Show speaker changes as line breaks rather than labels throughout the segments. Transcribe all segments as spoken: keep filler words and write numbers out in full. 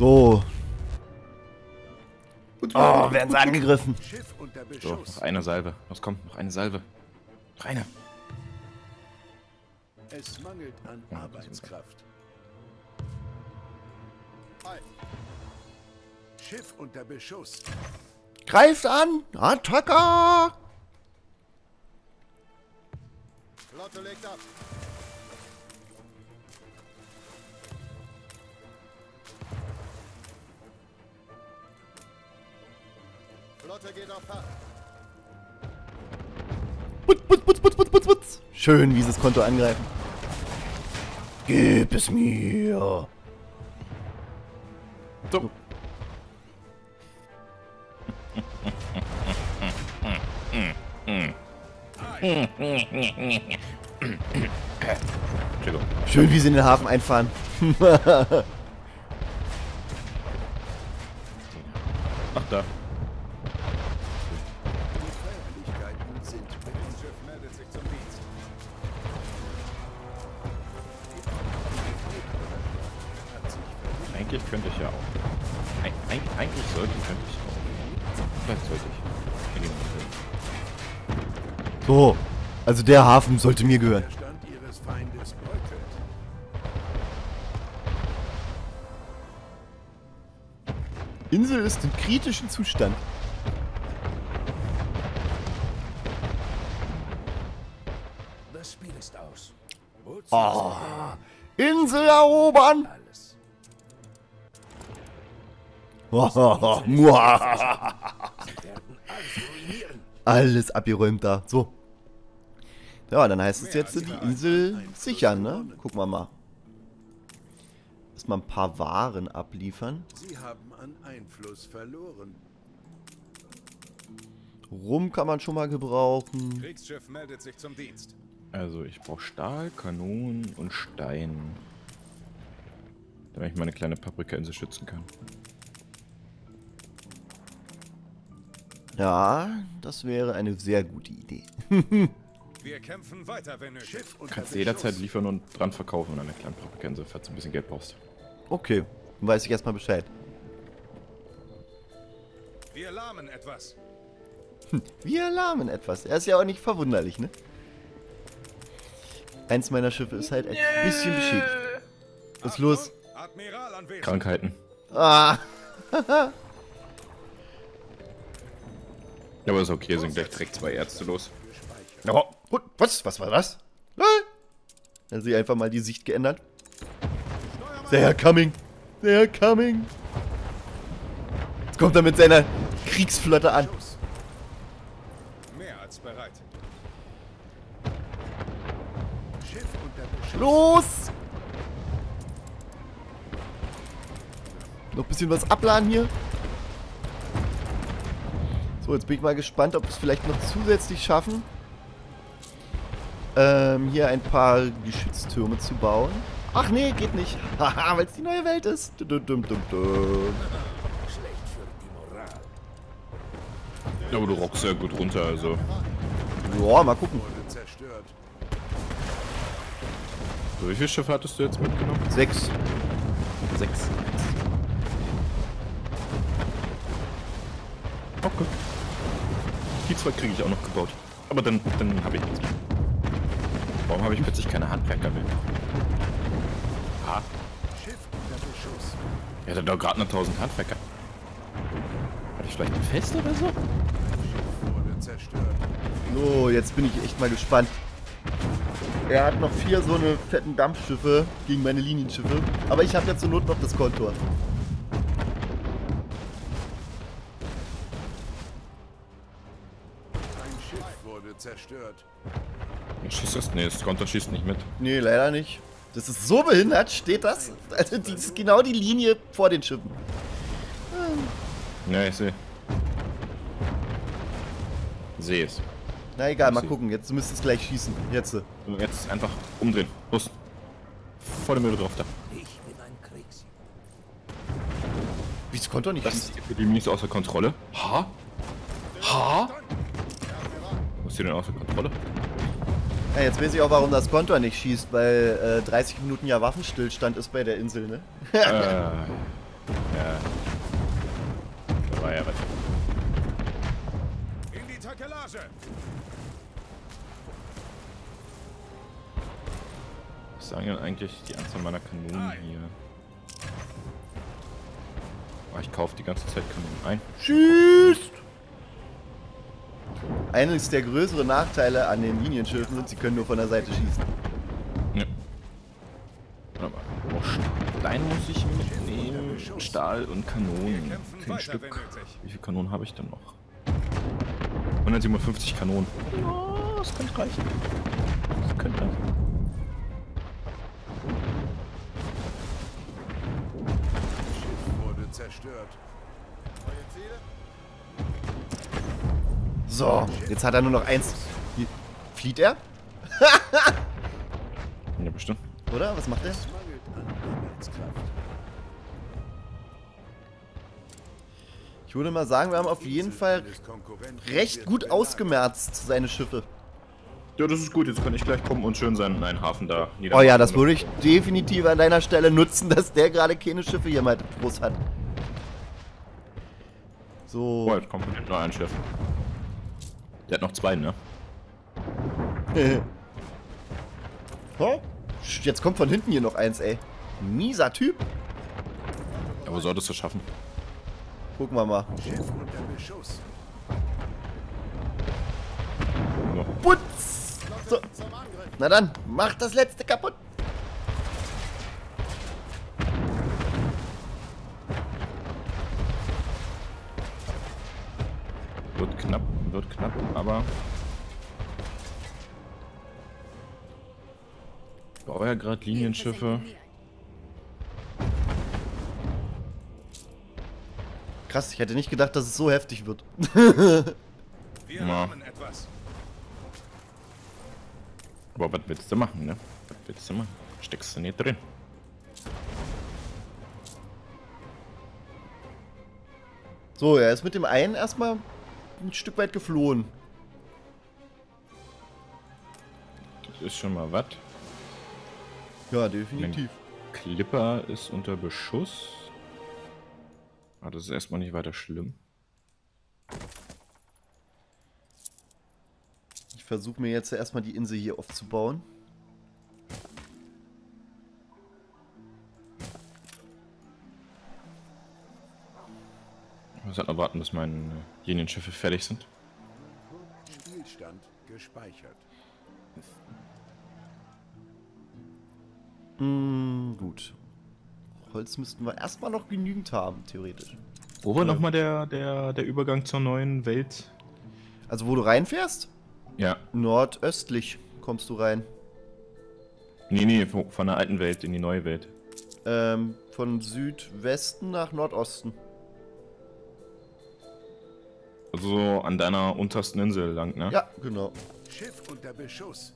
So. Oh, werden sie angegriffen.
So, noch eine Salve. Was kommt? Noch eine Salve. Noch eine.
Es mangelt an
Ja,
Arbeitskraft. Schiff unter Beschuss.
Greift an! Attacke!
Flotte legt ab. Flotte geht auf Fahrt.
Putz, putz, putz, putz, putz, putz, putz. Schön, wie sie das Konto angreifen. Gib es mir.
So. Entschuldigung.
Schön, wie sie in den Hafen einfahren.
Ach, da.
Die Feierlichkeiten sind beendet. Das Schiff meldet sich zum Dienst.
Eigentlich könnte ich ja auch. Eig eig eigentlich sollte, könnte ich auch. Vielleicht sollte ich. In dem Film.
So, also der Hafen sollte mir gehören.
Der Stand ihres Feindes beutelt.
Insel ist in kritischem Zustand.
Das Spiel ist aus. Wozu
Oh, Insel erobern!
alles?
Muah.
Sie werden alles ruinieren.
Alles abgeräumt da. So. Ja, dann heißt es jetzt, die Insel sichern, ne? Gucken wir mal. Erstmal ein paar Waren abliefern.
Sie haben an Einfluss verloren.
Rum kann man schon mal gebrauchen.
Kriegsschiff meldet sich zum Dienst.
Also ich brauche Stahl, Kanonen und Stein. Damit ich meine kleine Paprika-Insel schützen kann.
Ja, das wäre eine sehr gute Idee.
Wir kämpfen weiter, wenn nötig. Schiff unter
Kannst du
Beschuss.
jederzeit liefern und dran verkaufen an eine kleine Paprika-Insel, falls du ein bisschen Geld brauchst.
Okay, dann weiß ich erstmal Bescheid.
Wir lahmen etwas.
Wir erlahmen etwas. Er ist ja auch nicht verwunderlich, ne? Eins meiner Schiffe ist halt ein bisschen beschädigt. Was ist los?
Admiral anwesend.
Krankheiten.
Ah!
Ja, aber ist okay, sind gleich direkt zwei Ärzte los.
Oh, gut. Was? Was war das? Lol. Dann hat sie einfach mal die Sicht geändert. They are coming. They are coming. Jetzt kommt er mit seiner Kriegsflotte an.
Mehr als bereit. Schiff unter Beschuss.
Los! Noch ein bisschen was abladen hier. So, jetzt bin ich mal gespannt, ob wir es vielleicht noch zusätzlich schaffen, ähm, hier ein paar Geschütztürme zu bauen. Ach nee, geht nicht. Haha, weil es die neue Welt ist. Dum, dum, dum, dum.
Schlecht für die Moral.
Ja, aber du rockst ja gut runter, also.
Ja, mal gucken.
Wurde zerstört.
So, wie viele Schiffe hattest du jetzt mitgenommen?
Sechs.
Sechs. Okay. Die zwei kriege ich auch noch gebaut. Aber dann, dann habe ich nichts mehr. Warum habe ich plötzlich keine Handwerker mehr? Ah,
Schiff unter Beschuss.
er hatte doch gerade noch tausend Handwerker. Hatte ich vielleicht ein Fest oder so?
Schiff wurde zerstört.
So, jetzt bin ich echt mal gespannt. Er hat noch vier so eine fetten Dampfschiffe gegen meine Linienschiffe. Aber ich habe ja zur Not noch das Kontor.
Ein Schiff wurde zerstört.
Schießt das? Nee, das Konter schießt nicht mit.
Nee, leider nicht. Das ist so behindert, steht das? Also, das ist genau die Linie vor den Schiffen.
Ja, ich sehe. Sehe es.
Na egal, mal
Sie-
gucken. Jetzt müsste es gleich schießen. Jetzt.
So, jetzt einfach umdrehen. Los. Volle Mühle drauf da.
Ich bin ein Kriegssieger.
Wie, das Kontor nicht
Das
schießen?
ist die Epidemie ist außer Kontrolle. Ha? Ha? Was ist die denn außer Kontrolle?
Ja, jetzt weiß ich auch, warum das Kontor nicht schießt, weil äh, dreißig Minuten ja Waffenstillstand ist bei der Insel, ne?
äh. Ja. Da war ja was.
In die Takelage!
Was sagen denn eigentlich die Anzahl meiner Kanonen hier? Oh, ich kaufe die ganze Zeit Kanonen ein.
Schießt! Eines der größeren Nachteile an den Linienschiffen sind, sie können nur von der Seite schießen.
Ja. Aber oh, Stein muss ich mitnehmen. Stahl und Kanonen. Kein Stück. Wie viele Kanonen habe ich denn noch? hundertsiebenundfünfzig Kanonen. Oh, das könnte reichen. Das könnte reichen.
Schiff wurde zerstört. Neue Ziele?
So, jetzt hat er nur noch eins. Hier. Flieht er?
Ja, bestimmt.
Oder? Was macht er?
Es mangelt an Arbeitskraft.
Ich würde mal sagen, wir haben auf jeden Fall recht gut ausgemerzt, seine Schiffe.
Ja, das ist gut. Jetzt kann ich gleich kommen und schön seinen einen Hafen da niedermachen.
Oh ja, das würde ich definitiv an deiner Stelle nutzen, dass der gerade keine Schiffe hier mal groß hat.
Oh,
So.
jetzt kommt noch ein Schiff. Der hat noch zwei, ne?
Oh, jetzt kommt von hinten hier noch eins, ey. Mieser Typ.
Aber solltest du schaffen.
Gucken wir mal.
Schiff unter Beschuss.
So.
Putz! So. Na dann, mach das letzte kaputt.
Wird knapp, wird knapp, aber... Ich baue ja gerade Linienschiffe.
Krass, ich hätte nicht gedacht, dass es so heftig wird.
Wir
Ja.
haben etwas.
Aber was willst du machen, ne? Was willst du machen? Steckst du nicht drin.
So, er ist mit dem einen erstmal ein Stück weit geflohen.
Das ist schon mal was.
Ja, definitiv.
Clipper ist unter Beschuss. Aber das ist erstmal nicht weiter schlimm.
Ich versuche mir jetzt erstmal die Insel hier aufzubauen.
Ich muss halt noch warten, bis meine Linienschiffe fertig sind.
Spielstand gespeichert.
Hm, gut. Holz müssten wir erstmal noch genügend haben, theoretisch.
Wo war nochmal der, der, der Übergang zur neuen Welt?
Also wo du reinfährst?
Ja.
Nordöstlich kommst du rein.
Nee, nee, von von der alten Welt in die neue Welt.
Ähm, von Südwesten nach Nordosten.
Also so an deiner untersten Insel lang, ne?
Ja, genau.
Schiff unter Beschuss.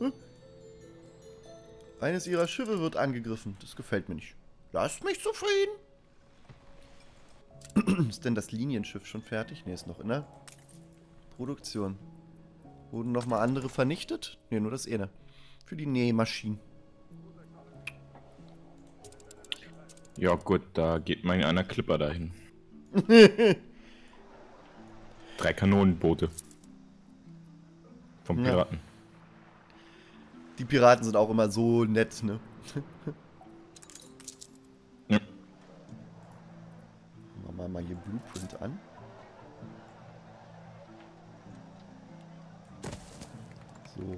Eines ihrer Schiffe wird angegriffen. Das gefällt mir nicht. Lasst mich zufrieden. Ist denn das Linienschiff schon fertig? Ne, ist noch in der Produktion. Wurden nochmal andere vernichtet? Ne, nur das eine. Für die Nähmaschinen.
Ja gut, da geht mein einer Clipper dahin. Drei Kanonenboote. Vom
Ja.
Piraten.
Die Piraten sind auch immer so nett, ne?
Ja.
Machen wir mal hier Blueprint an. So.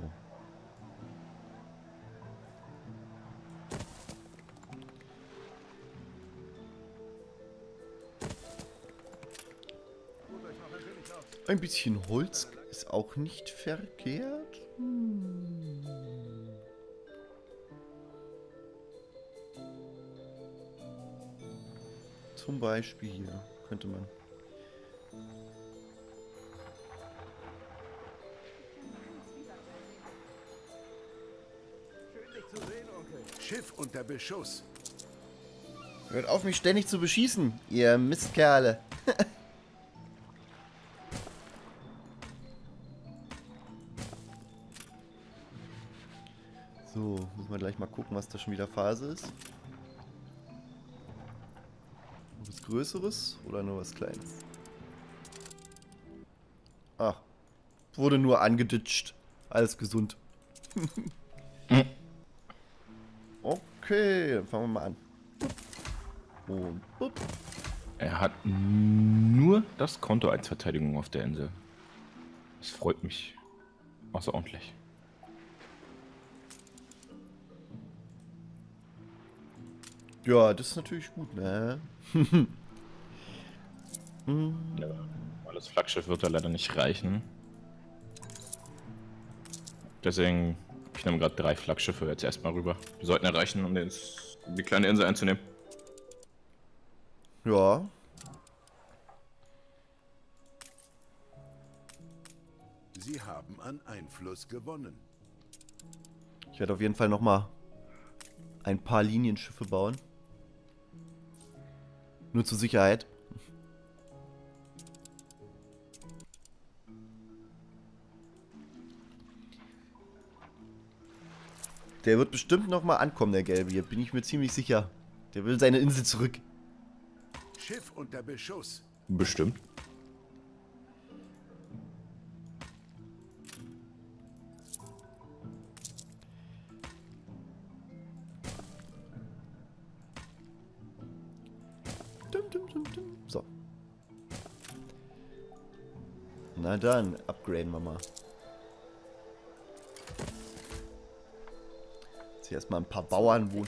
Ein bisschen Holz ist auch nicht verkehrt. Hm. Zum Beispiel hier könnte man.
Schiff unter Beschuss.
Hört auf, mich ständig zu beschießen, ihr Mistkerle. So, müssen wir gleich mal gucken, was da schon wieder Phase ist. Wo Größeres oder nur was Kleines? Ach. Wurde nur angeditscht. Alles gesund. Okay, dann fangen wir mal an. Und upp.
Er hat nur das Konto als Verteidigung auf der Insel. Das freut mich außerordentlich.
Ja, das ist natürlich gut, ne?
Ja, weil das Flaggschiff wird da leider nicht reichen. Deswegen, ich nehme gerade drei Flaggschiffe jetzt erstmal rüber. Die sollten erreichen, um jetzt die kleine Insel einzunehmen.
Ja.
Sie haben an Einfluss gewonnen.
Ich werde auf jeden Fall noch mal ein paar Linienschiffe bauen. Nur zur Sicherheit. Der wird bestimmt noch mal ankommen, der Gelbe. Hier bin ich mir ziemlich sicher. Der will seine Insel zurück.
Schiff unter Beschuss.
Bestimmt.
Dum, dum, dum, dum. So. Na dann, upgraden wir mal. Jetzt hier erstmal ein paar Bauern wohnen.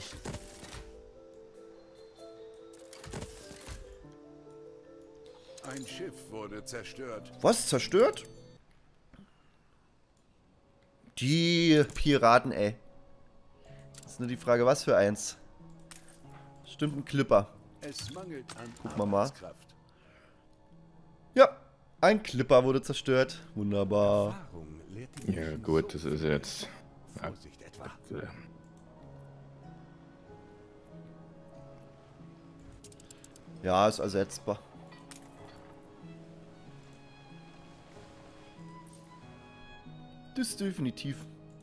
Ein Schiff wurde zerstört.
Was? Zerstört? Die Piraten, ey. Das ist nur die Frage, was für eins. Stimmt, ein Clipper.
Es mangelt an
Gucken wir mal.
Arbeitskraft.
Ja, ein Clipper wurde zerstört. Wunderbar.
Erfahrung lehrt die
Ja
Menschen
gut,
so
das ist jetzt... Ja,
Vorsicht etwa.
äh,
Ja, ist ersetzbar. Das ist definitiv.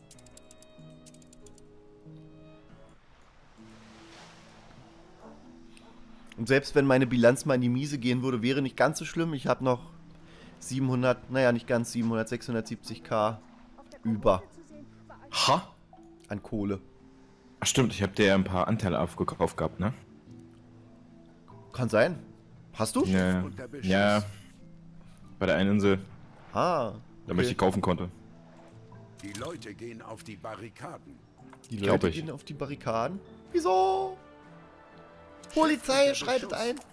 Und selbst wenn meine Bilanz mal in die Miese gehen würde, wäre nicht ganz so schlimm. Ich habe noch siebenhundert, naja, nicht ganz siebenhundert, sechshundertsiebzig K über
Ha?
an Kohle.
Ach stimmt, ich habe dir ja ein paar Anteile aufgekauft gehabt, ne?
Kann sein. Hast du?
Ja,
unter Beschuss.
ja. Bei der einen Insel,
Ah.
damit ich die
Okay.
kaufen konnte.
Die Leute gehen auf die Barrikaden.
Die
Glaub
Leute
ich.
gehen auf die Barrikaden. Wieso? Polizei,
unter
schreitet
Beschuss.
ein.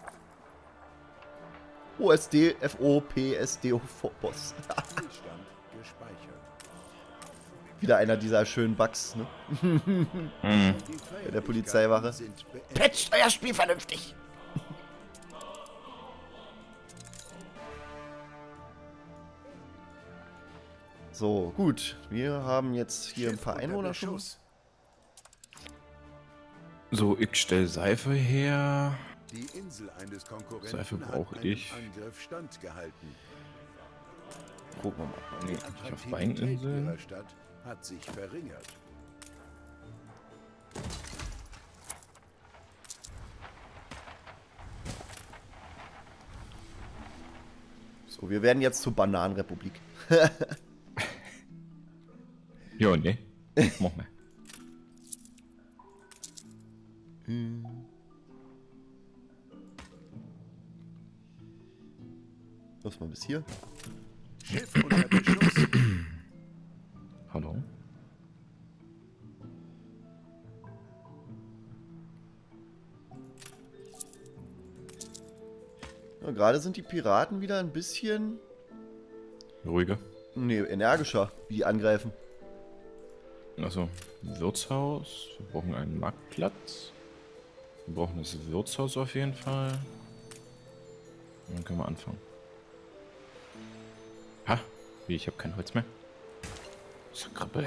O S D, F O, P S D O, Boss.
Zustand gespeichert.
Wieder einer dieser schönen Bugs, ne?
Mhm.
Die
der Polizeiwache.
Feierlichkeiten sind beendet.
Patcht euer Spiel vernünftig. So, gut. Wir haben jetzt hier ein
Schiff
paar
unter
Einwohner schon.
Beschuss.
So, ich stell Seife her.
Die Insel eines Konkurrenten
Seife
hat
brauche
einen
ich.
Angriff standgehalten.
Gucken wir mal. Nee,
Die
nicht auf
Attraktivität
Weininseln.
ihrer Stadt hat sich verringert.
So, wir werden jetzt zur Bananenrepublik.
Ja, ne. Mach mal.
Los mal bis hier.
Schiff unter Beschuss.
Hallo?
Ja, gerade sind die Piraten wieder ein bisschen,
Ruhiger.
nee, energischer, wie die angreifen.
Also, Wirtshaus. Wir brauchen einen Marktplatz. Wir brauchen das Wirtshaus auf jeden Fall. Und dann können wir anfangen. Ha! Wie, ich habe kein Holz mehr. Sakrabbel.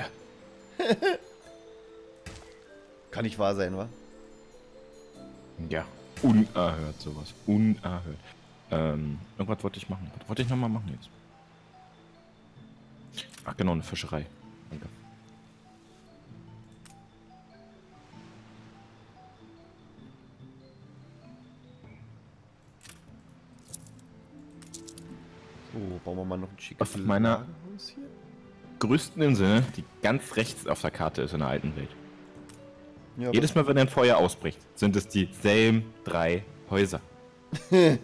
Kann nicht wahr sein, wa?
Ja. Unerhört sowas. Unerhört. Ähm, irgendwas wollte ich machen. Was wollte ich nochmal machen jetzt? Ach genau, eine Fischerei. Danke.
Oh, bauen wir mal noch ein schickes
Auf meiner
Lagerhaus hier.
größten Insel, die ganz rechts auf der Karte ist in der alten Welt.
Ja,
Jedes Mal, wenn ein Feuer ausbricht, sind es dieselben drei Häuser. Ich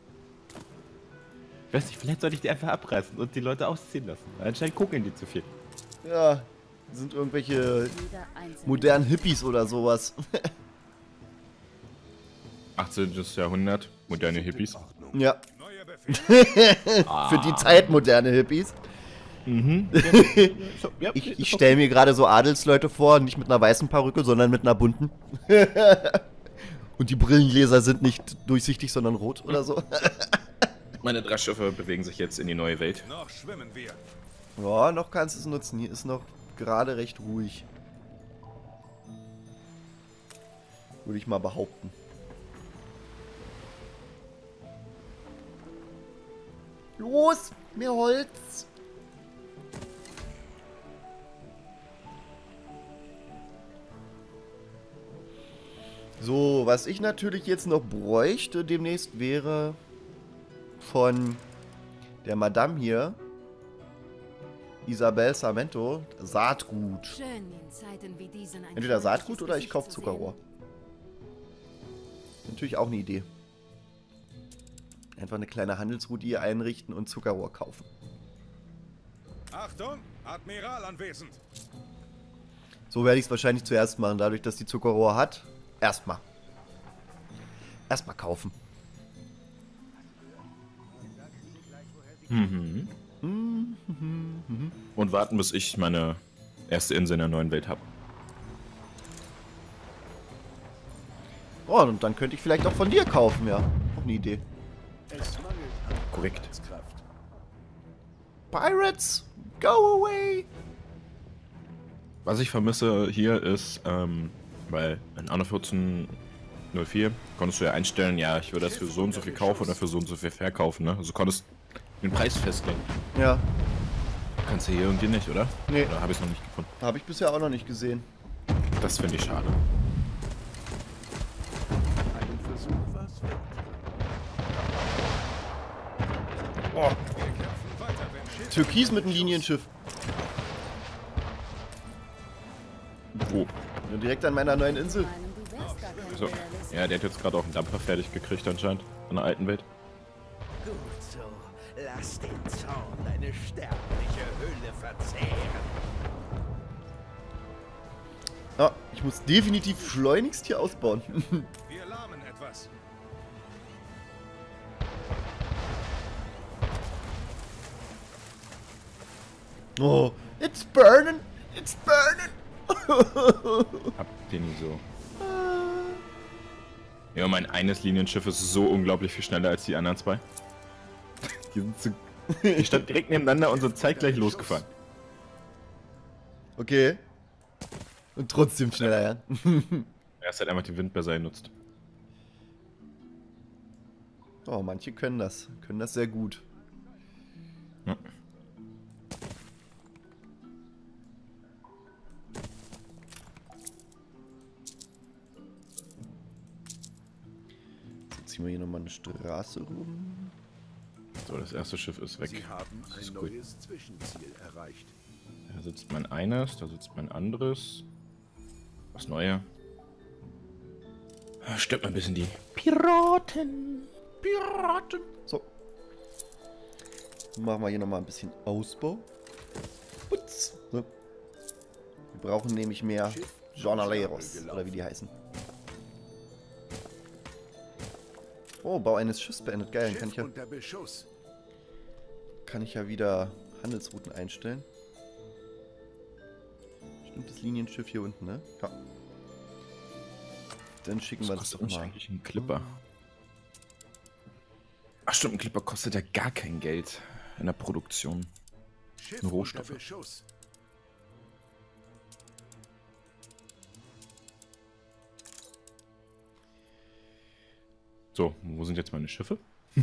weiß nicht, vielleicht sollte ich die einfach abreißen und die Leute ausziehen lassen. Anscheinend gucken die zu viel.
ja, sind irgendwelche
Jeder einzelne
modernen Hippies oder sowas.
achtzehntes Jahrhundert, moderne Hippies.
Ja,
Neuer Befehl.
für die Zeit moderne Hippies.
Mhm. ja,
Ich, ich stelle mir gerade so Adelsleute vor, nicht mit einer weißen Perücke, sondern mit einer bunten. Und die Brillengläser sind nicht durchsichtig, sondern rot oder so.
Meine drei Schiffe bewegen sich jetzt in die neue Welt.
Noch schwimmen wir.
Ja, noch kannst du es nutzen. Hier ist noch gerade recht ruhig. Würde ich mal behaupten. Los, mehr Holz. So, was ich natürlich jetzt noch bräuchte demnächst wäre von der Madame hier, Isabel Sarmento, Saatgut.
Schön, in Zeiten wie diesen ein
Entweder Saatgut
freundliches
oder ich
Gesicht
kaufe
zu sehen.
Zuckerrohr. Natürlich auch eine Idee. Einfach eine kleine Handelsroute hier einrichten und Zuckerrohr kaufen.
Achtung, Admiral anwesend.
So werde ich es wahrscheinlich zuerst machen, dadurch, dass die Zuckerrohr hat. Erstmal. Erstmal kaufen.
Mhm. Und warten, bis ich meine erste Insel in der neuen Welt habe.
Oh, und dann könnte ich vielleicht auch von dir kaufen, ja. Auch eine Idee.
Es mangelt an
Korrekt.
Arbeitskraft.
Pirates, go away!
Was ich vermisse hier ist, ähm, weil in Anno vierzehn null vier konntest du ja einstellen, ja, ich würde das für so und so viel kaufen oder für so und so viel verkaufen, ne? Also konntest den Preis festlegen.
Ja,
Kannst du hier irgendwie nicht, oder?
Nee.
Oder habe ich es noch nicht gefunden?
habe ich bisher auch noch nicht gesehen.
Das finde ich schade.
Einen Versuch was wert.
Oh,
Wir kämpfen weiter, wenn Schiff
Türkis mit einem Linienschiff.
Wo?
Ja, direkt an meiner neuen Insel.
Meinen, du wärst gar kein
So.
Realist.
Ja, der hat jetzt gerade auch einen Dampfer fertig gekriegt anscheinend. In der alten Welt.
Gut so. Lass den Zorn deine sterbliche Hülle verzehren.
Ja, ich muss definitiv schleunigst hier ausbauen.
Wir lahmen etwas.
Oh, it's burning, it's burning.
Habt ihr nie so. Ja, mein eines Linienschiff ist so unglaublich viel schneller als die anderen zwei. Die sind so. Die standen direkt nebeneinander und sind zeitgleich losgefahren.
Okay. Und trotzdem schneller, ja.
Er ist halt einfach den Wind besser genutzt.
Oh, manche können das. Können das sehr gut.
Ja.
Jetzt ziehen wir hier nochmal eine Straße rum.
So, das erste Schiff ist weg.
Sie haben
Das
ein
ist gut.
neues Zwischenziel erreicht.
Da sitzt mein eines, da sitzt mein anderes. Was Neue. Ah, Stimmt ein bisschen die Piraten.
Piraten. So. Dann machen wir hier nochmal ein bisschen Ausbau. Putz. So. Wir brauchen nämlich mehr
Schiff
Jornaleros.
gelaufen.
Oder wie die heißen. Oh, Bau eines Schiffs beendet. Geil, dann kann
Schiff
ich ja,
unter Beschuss.
kann ich ja wieder Handelsrouten einstellen. Stimmt, das Linienschiff hier unten, ne? Ja. Dann schicken
Was
wir das
kostet
doch
mich
mal.
eigentlich ein Clipper? Ach stimmt, ein Clipper kostet ja gar kein Geld in der Produktion.
Schiff
Rohstoffe.
unter Beschuss.
So, wo sind jetzt meine Schiffe?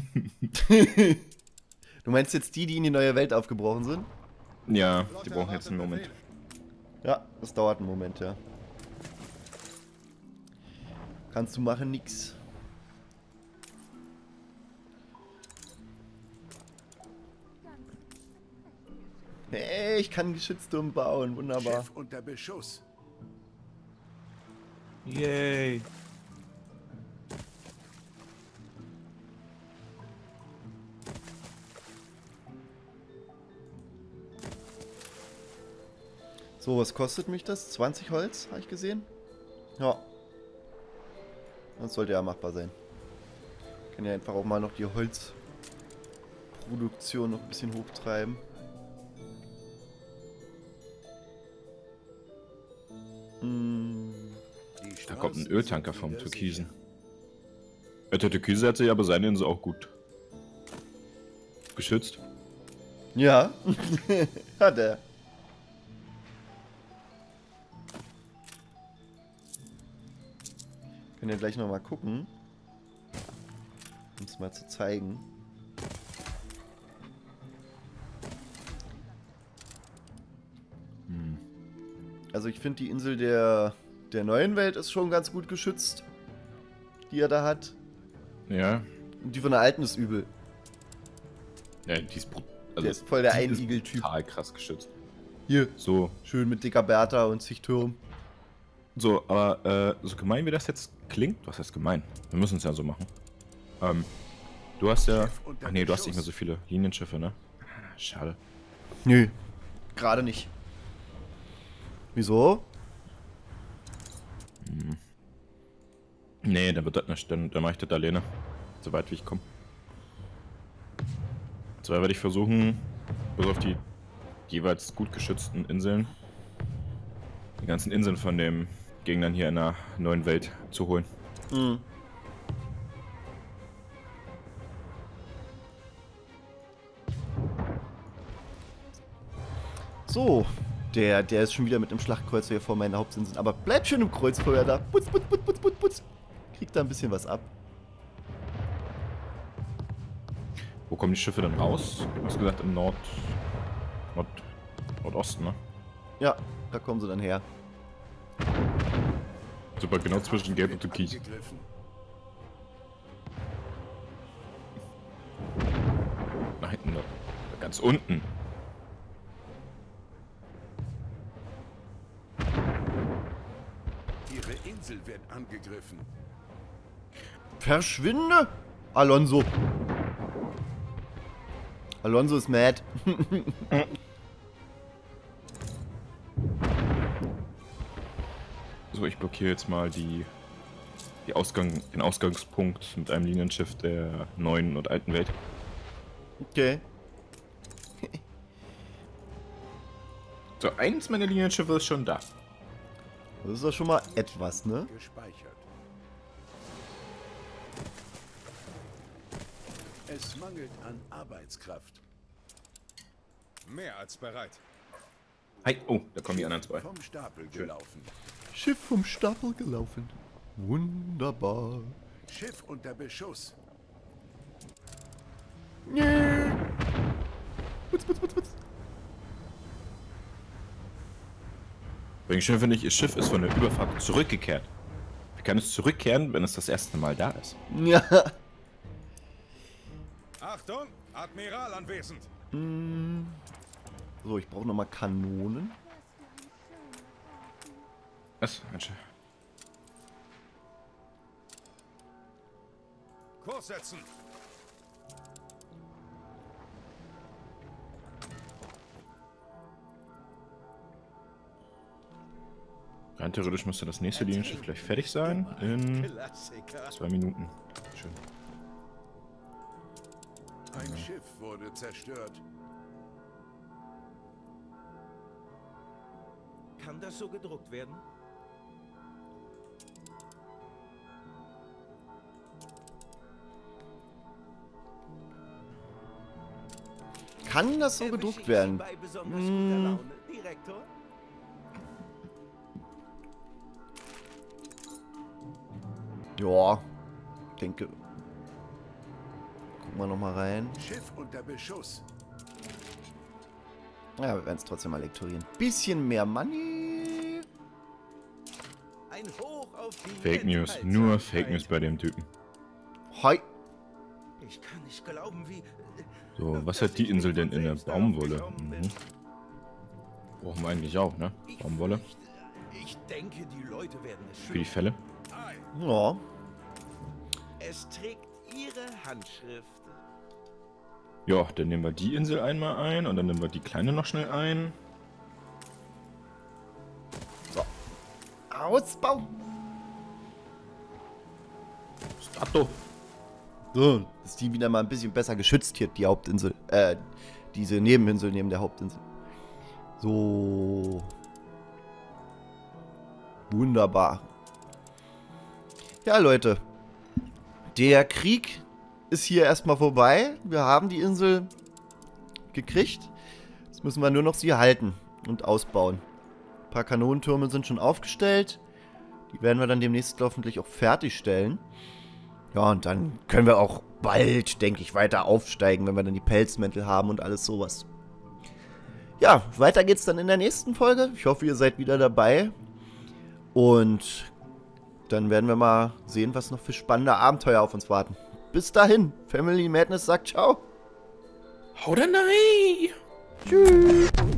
Du meinst jetzt die, die in die neue Welt aufgebrochen sind?
Ja, die brauchen jetzt einen Moment.
Ja, das dauert einen Moment, ja. Kannst du machen, nix. Hey, ich kann einen Geschützturm bauen. Wunderbar.
Schiff unter Beschuss.
Yay.
So, was kostet mich das? zwanzig Holz, habe ich gesehen. Ja. Das sollte ja machbar sein. Ich kann ja einfach auch mal noch die Holzproduktion noch ein bisschen hochtreiben. Hm.
Da kommt ein Öltanker vom Türkisen. Ja, der Türkise hat sich aber seine Insel auch gut geschützt.
Ja, hat er. Können ja gleich nochmal gucken, um es mal zu zeigen.
Hm.
Also ich finde die Insel der, der neuen Welt ist schon ganz gut geschützt, die er da hat.
Ja.
Und die von der alten ist übel.
Ja, die ist, also
Der ist voll der
die ist
Einigel-Typ.
Total krass geschützt.
Hier,
So,
schön mit dicker Bertha und zig Türmen.
so, aber äh, so gemein wie das jetzt klingt, was heißt gemein? Wir müssen es ja so machen. Ähm, du hast ja,
Schiff unter
ach nee, du hast nicht mehr
Beschuss.
so viele Linienschiffe, ne? Schade.
Nö, gerade nicht. Wieso?
Nee, dann wird das nicht, dann, dann mach ich das alleine. Soweit wie ich komme. Zwar werde ich versuchen, bis auf die jeweils gut geschützten Inseln, die ganzen Inseln von den Gegnern hier in der neuen Welt zu holen.
Mhm. So, der, der ist schon wieder mit einem Schlachtkreuzer hier vor meiner Hauptinsel. Aber bleibt schön im Kreuzfeuer da. Putz, putz, putz, putz, putz, putz. Kriegt da ein bisschen was ab.
Wo kommen die Schiffe dann raus? Du hast gesagt im Nord... Nord... Nordosten, ne?
Ja, da kommen sie dann her.
Super, genau zwischen Gelb und
Wird
Türkis.
angegriffen.
Nach hinten, da. Ganz unten.
Ihre Insel wird angegriffen.
Verschwinde! Alonso. Alonso ist mad.
So, ich blockiere jetzt mal die, die Ausgang, den Ausgangspunkt mit einem Linienschiff der neuen und alten Welt.
Okay.
So, eins meiner Linienschiffe ist schon da.
Das ist doch schon mal etwas, ne?
Gespeichert. Es mangelt an Arbeitskraft.
Mehr als bereit.
Hi. Oh, da kommen die anderen zwei.
Vom Stapel gelaufen.
Schiff vom Stapel gelaufen. Wunderbar.
Schiff unter Beschuss.
Nee. Putz, putz, putz, putz.
Was ich schön finde, das Schiff ist von der Überfahrt zurückgekehrt. Wie kann es zurückkehren, wenn es das erste Mal da ist?
Ja.
Achtung, Admiral anwesend.
Hm. So, ich brauche nochmal Kanonen.
Was? Ein Schiff.
Kurs setzen.
Rein theoretisch müsste das nächste Linienschiff gleich fertig sein. In
Klassiker.
zwei Minuten. Schön.
Ein Schiff wurde zerstört.
Kann das so gedruckt werden?
Kann das so
Erwische
gedruckt
ich
werden?
Sie bei besonders
Hm.
guter Laune, Direktor?
Ja. Denke. Gucken wir nochmal rein.
Schiff unter Beschuss.
Ja, wir werden es trotzdem mal lektorieren. Bisschen mehr Money.
Ein Hoch auf die
Fake News. Nur Fake News bei dem Typen.
Hi.
Ich kann nicht glauben, wie...
So, was hat die Insel denn in der Baumwolle? Mhm. Brauchen wir eigentlich auch, ne? Baumwolle.
Ich denke, die Leute werden es
Für die
schön.
Fälle.
Ja.
Es trägt ihre Handschrift.
Ja, dann nehmen wir die Insel einmal ein und dann nehmen wir die kleine noch schnell ein.
Ausbau.
Stato.
So, ist die wieder mal ein bisschen besser geschützt hier, die Hauptinsel. Äh, diese Nebeninsel neben der Hauptinsel. So. Wunderbar. Ja, Leute. Der Krieg ist hier erstmal vorbei. Wir haben die Insel gekriegt. Jetzt müssen wir nur noch sie halten und ausbauen. Ein paar Kanonentürme sind schon aufgestellt. Die werden wir dann demnächst hoffentlich auch fertigstellen. Ja, und dann können wir auch bald, denke ich, weiter aufsteigen, wenn wir dann die Pelzmäntel haben und alles sowas. Ja, weiter geht's dann in der nächsten Folge. Ich hoffe, ihr seid wieder dabei. Und dann werden wir mal sehen, was noch für spannende Abenteuer auf uns warten. Bis dahin, Family Madness sagt ciao.
Hau da rein!
Tschüss.